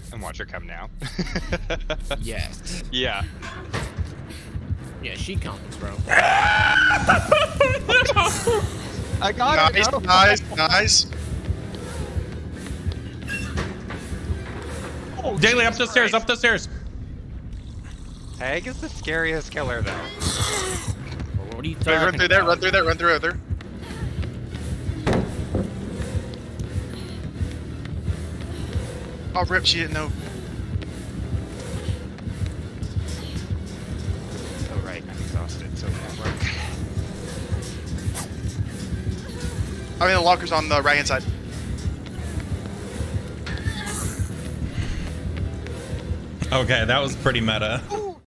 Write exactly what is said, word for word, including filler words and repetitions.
And watch her come now. Yes. Yeah. Yeah, she comes, bro. I got nice, it. No. Nice, nice. Oh, Daily, up the stairs, up the stairs. Tag is the scariest killer, though. What are you Wait, talking run through there, about? run through there, run through there. Oh, rip, she didn't know. Oh, right. I'm exhausted, so it won't work. I mean, the locker's on the right hand side. Okay, that was pretty meta.